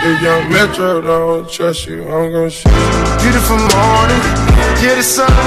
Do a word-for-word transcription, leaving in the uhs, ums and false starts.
If young Metro don't trust you, I'm gon' shoot you. Beautiful morning, yeah, the sun